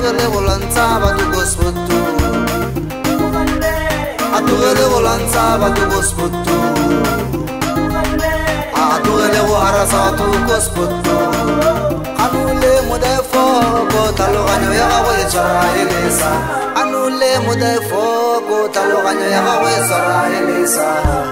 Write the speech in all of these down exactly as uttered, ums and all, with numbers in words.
atugele volanta batu gosputu atugele volanta batu gosputu atugele harasa tu gosputu anule mudefo ko taloganyo ya gawe tsara elesa anule mudefo ko taloganyo ya gawe tsara elesa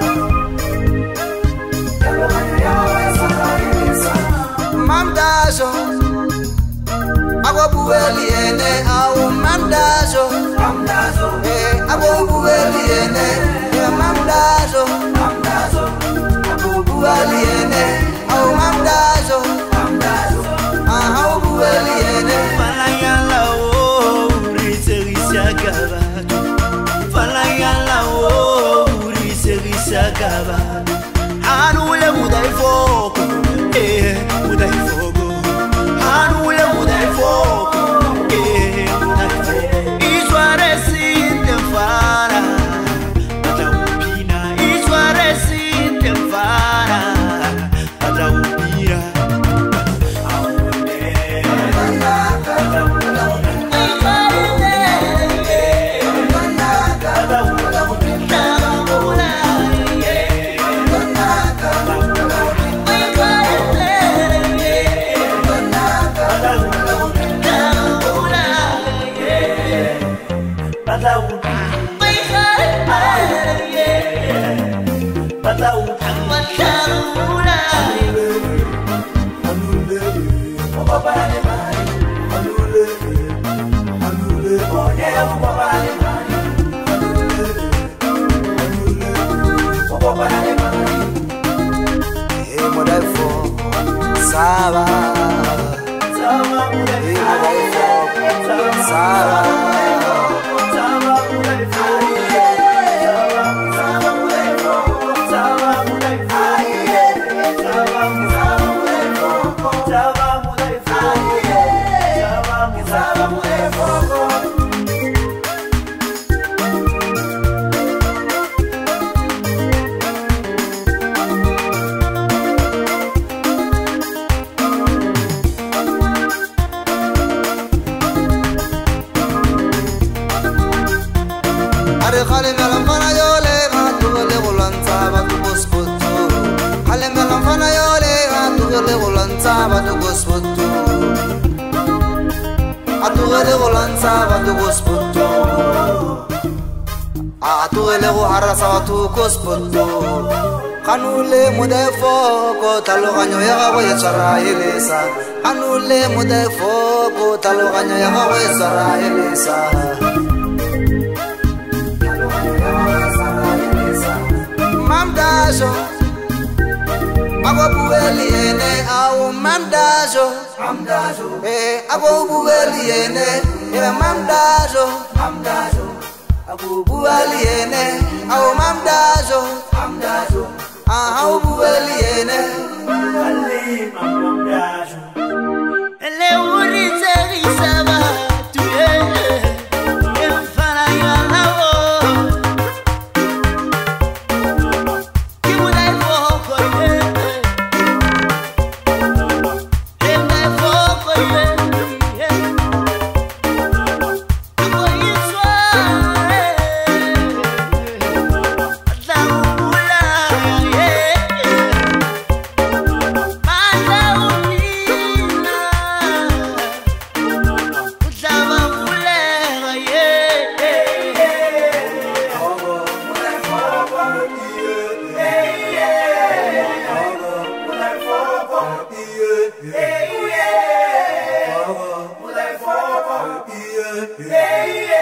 Mamdajo Ago bueli ene au mamdajo Mamdajo eh ago bueli ene mamdajo Mamdajo ago bueli ene au mamdajo Mamdajo ah au bueli ene Falayala o riserisa gaba Falayala o riserisa gaba Anule mudai fogo eh mudai fogo Anule mudai fogo eh mudai fogo Isware sinte fara Ata upina Isware sinte fara Ata upina Saba, Saba, Saba, Khale melam fana yole atugele volanta batu gosputu Khale melam fana yole atugele volanta batu gosputu Atugele volanta batu gosputu Atugele harasa batu gosputu Kanule mudefo ko taloganyo ya gawe tsara elesa Kanule mudefo ko taloganyo ya gawe tsara elesa Mamdajo Ago bueli ene au mamdajo Mamdajo eh ago bueli ene eh mamdajo Mamdajo ago bueli ene au mamdajo Mamdajo ah au bueli ene Ali mamdajo ele uri terisaba tu eh Yeah, yeah.